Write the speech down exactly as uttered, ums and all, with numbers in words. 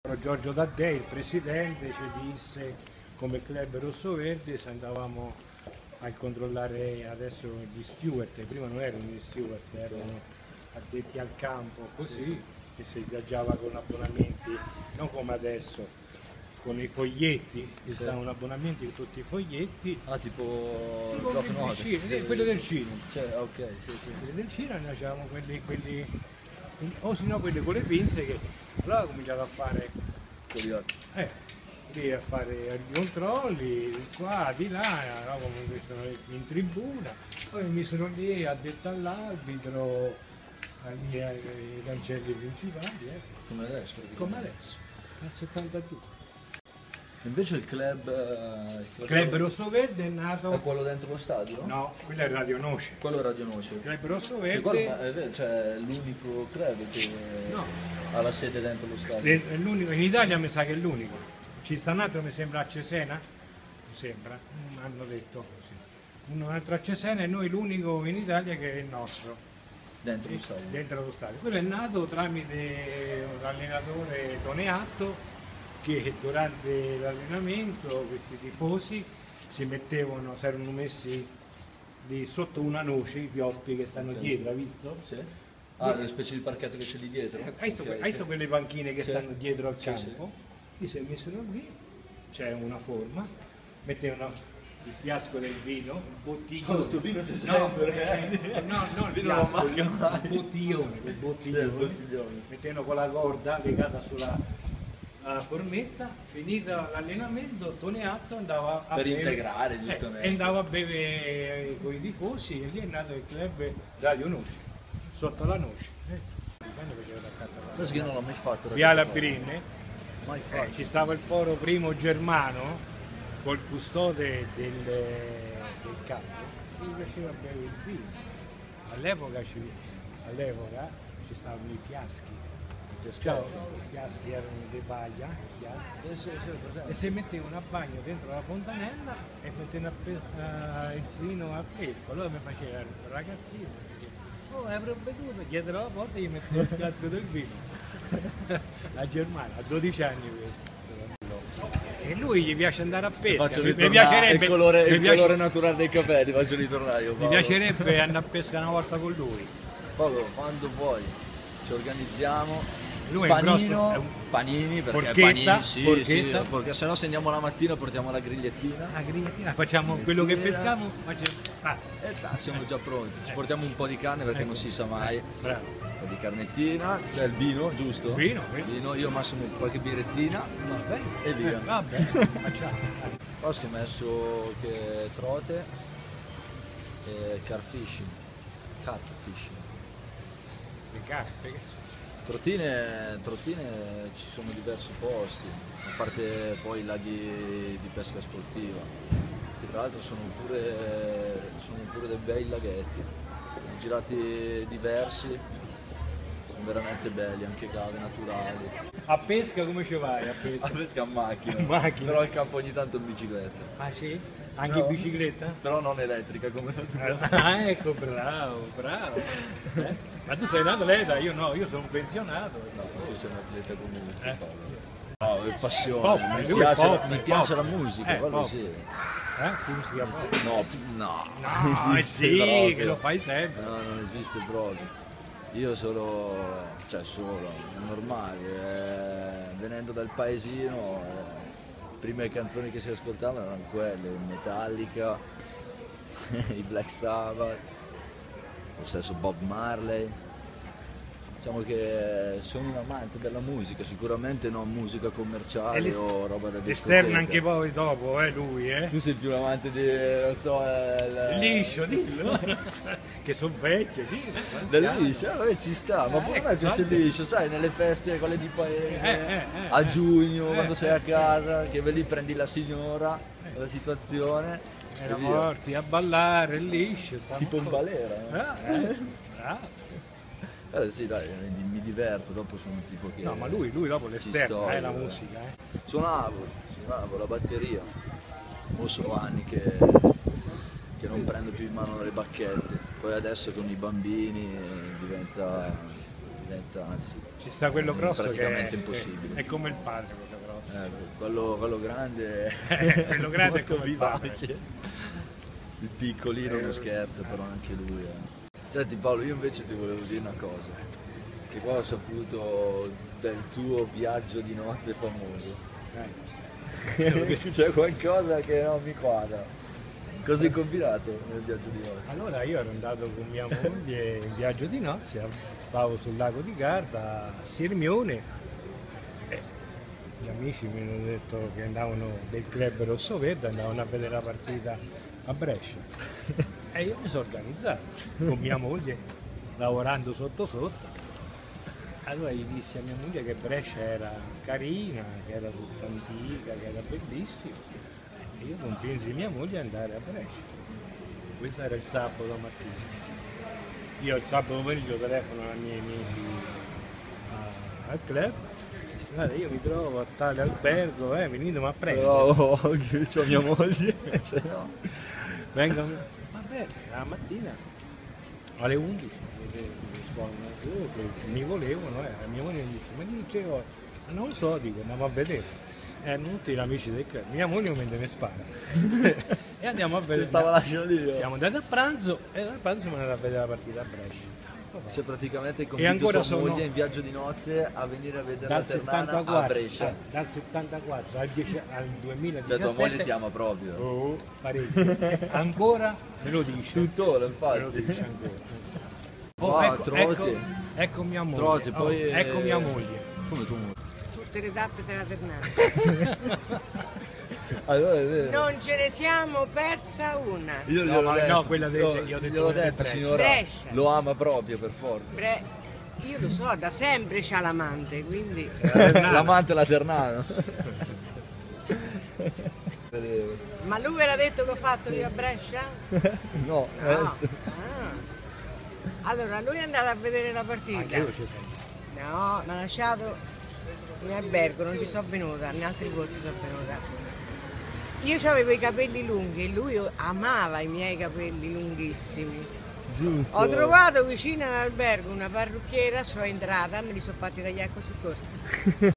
Giorgio Taddei, il presidente, ci disse come club rossoverde se andavamo a controllare adesso gli steward, prima non erano gli steward, erano addetti al campo così, e si viaggiava con abbonamenti, non come adesso, con i foglietti, ci stavano abbonamenti con tutti i foglietti. Ah, tipo, tipo Block Notes, cinema, del... quello del cinema. Cioè, ok, sì, sì. Quelli del cinema noi avevamo quelli, quelli, o se no quelli con le pinze che allora ho cominciato a fare eh, lì a fare i controlli, di qua, di là, no, comunque sono in tribuna, poi mi sono lì addetto all'arbitro, lì ai cancelli principali, eh. Come adesso? Come adesso, nel settantadue. Invece il club... Eh, il club, club rossoverde è nato... È quello dentro lo stadio? No, quello è Radio Noce. Quello è Radio Noce. Il club rossoverde... Quello è, cioè, l'unico club che no. ha la sede dentro lo stadio. È l'unico, in Italia mi sa che è l'unico. Ci sta un altro, mi sembra, a Cesena? Mi sembra, hanno detto. Sì. Un altro a Cesena e noi l'unico in Italia che è il nostro. Dentro lo stadio? Dentro lo stadio. Quello è nato tramite l'allenatore Toneatto, che durante l'allenamento questi tifosi si mettevano, si erano messi lì sotto una noce, i pioppi che stanno okay. dietro, hai visto? Sì. Ah, le specie di parchetto che c'è lì dietro. Eh, hai visto okay, okay. sì. quelle panchine che sì. stanno dietro al campo? Sì, sì. Li si messero lì, c'è una forma, mettevano il fiasco del vino, il bottiglione. Oh, sto vino c'è sempre. No, no, no, il fiasco, il bottiglione, il bottiglione. Sì, bottiglione. Mettevano con la corda legata sulla la formetta, finito l'allenamento, Toneatto andava a per bere, integrare giustamente. Eh, andava a bere con i tifosi e lì è nato il club Radio Noce, sotto la noce. Eh. Penso che io non l'ho mai fatto. Via Labrinne, mai fatto. Eh, ci stava il foro primo germano col custode del, del campo, che gli piaceva bere il vino. All'epoca ci, all'epoca ci stavano i fiaschi. Ciao, i fiaschi erano dei paglia, fiaschi, sì, sì, sì, e si mettevano a bagno dentro la fontanella e mettevano uh, il vino a fresco. Allora mi faceva il ragazzino, oh, hai provveduto, dietro la porta gli mettevo il fiasco del vino. La Germania, a dodici anni questo. E lui gli piace andare a pesca, faccio mi, mi piacerebbe il colore, mi il piace, colore naturale dei capelli, faccio ritornare io, mi piacerebbe andare a pesca una volta con lui. Paolo, quando vuoi ci organizziamo. Lui panino, è grosso, è un... panini perché porchetta, panini sì, porchetta. sì, perché se no se andiamo la mattina portiamo la grigliettina. La grigliettina, facciamo quello che pescamo, facciamo... Ah. E ta, siamo già pronti, ci portiamo un po' di carne perché ecco. non si sa mai. Bravo. Un po' di carnettina, cioè il vino, giusto? Il vino, vino. vino, io massimo qualche birrettina vabbè. e via. Eh, vabbè, facciamo. Qua sto messo che trote e carfishing, catfishing. Le carpe? Trottine, trottine ci sono diversi posti, a parte poi i laghi di pesca sportiva, che tra l'altro sono pure, sono pure dei bei laghetti, girati diversi, sono veramente belli, anche cave naturali. A pesca come ci vai? A pesca, a, pesca a macchina, a macchina, però al campo ogni tanto in bicicletta. Ah sì? Anche no, in bicicletta? Però non elettrica come la tua. Ah ecco, bravo, bravo. Eh? Ma tu sei un atleta, io no, io sono un pensionato. No, tu sei un atleta comunque. Eh? No, è passione, pop, mi piace, pop, mi pop. piace la musica, eh, quello sì. Eh? Musica pop? No, no, no, non esiste sì, proprio. Che lo fai sempre. No, non esiste proprio. Io solo, cioè solo, è normale, eh, venendo dal paesino, eh, le prime canzoni che si ascoltavano erano quelle, Metallica, i Black Sabbath, lo stesso Bob Marley. Diciamo che sono un amante della musica, sicuramente non musica commerciale o roba da discoteca. Esterna anche poi dopo, eh, lui, eh? Tu sei più un amante di, non so... Il liscio, dillo! Che sono vecchio, dillo! Del liscio? Vabbè, ci sta, ma poi a me piace il liscio, sai, nelle feste, quelle di paese, eh, eh, eh, a giugno, eh, quando eh, sei a casa, che lì prendi la signora, eh. la situazione... Eravamo morti a ballare, il liscio... Tipo un balera, eh? eh, bravo! Eh sì dai, mi diverto, dopo sono un tipo che... No, ma lui, lui dopo l'esterno, è la musica, eh. Suonavo, suonavo la batteria, ora sono anni che, che non prendo più in mano le bacchette, poi adesso con i bambini diventa diventa anzi Ci sta quello grosso che è, praticamente impossibile. è come il padre, quello grosso. Eh, quello, quello grande Quello grande è molto come il padre. vivace. Il piccolino non scherza, però anche lui. Eh. Senti Paolo, io invece ti volevo dire una cosa, che qua ho saputo del tuo viaggio di nozze famoso. Eh. C'è qualcosa che non mi quadra. Cosa hai combinato nel viaggio di nozze? Allora io ero andato con mia moglie in viaggio di nozze, stavo sul lago di Garda a Sirmione e gli amici mi hanno detto che andavano del club rosso-verde, andavano a vedere la partita a Brescia e io mi sono organizzato con mia moglie lavorando sotto sotto. Allora gli dissi a mia moglie che Brescia era carina, che era tutta antica, che era bellissima e io convinsi mia moglie ad andare a Brescia. Questo era il sabato mattina. Io il sabato pomeriggio telefono ai miei amici a- al club. Dissi, guarda, io mi trovo a tale albergo, eh, venitemi a prendere. Però che c'ho mia moglie, se no. Vengono, va bene, la mattina alle undici che mi volevano, eh, mia moglie mi disse, ma che dicevo? Ma non lo so, dico, andiamo a vedere. Erano tutti gli amici del club, mia moglie mi mi spara. E andiamo a vedere. Stava lasciando lì. Siamo andati a pranzo e da pranzo siamo andati a vedere la partita a Brescia. Cioè praticamente hai E convinto ancora tua sono- moglie in viaggio di nozze a venire a vedere Dal la Ternana a settantaquattro, Brescia. eh, dal settantaquattro al, dieci al Cioè duemiladiciassette. tua moglie ti ama proprio. Oh, parecchio. Ancora me lo dice. Tuttora Me lo infatti. dice ancora. Oh, ecco, Troti. ecco, ecco mia moglie. Troti, Oh, poi, eh, ecco mia moglie. Come tu moglie? Tutte le tappe della Ternana. Allora è vero. Non ce ne siamo persa una. Io No, gliel'ho ma detto, no, quella de- io- gli ho detto gliel'ho quella di detto Brescia. signora, Brescia. lo ama proprio per forza. Bre- io lo so, da sempre c'ha l'amante, quindi... L'amante è la Ternana. Vedevo. Ma lui ve l'ha detto che ho fatto io a Brescia? No, No. adesso. Ah. Allora, lui è andato a vedere la partita. Anche io ci sei. No, mi ha lasciato in albergo, non ci sono venuta, in altri posti sono venuta. Io avevo i capelli lunghi e lui amava i miei capelli lunghissimi. Giusto. Ho trovato vicino all'albergo una parrucchiera, sono entrata, me li sono fatti tagliare così corti.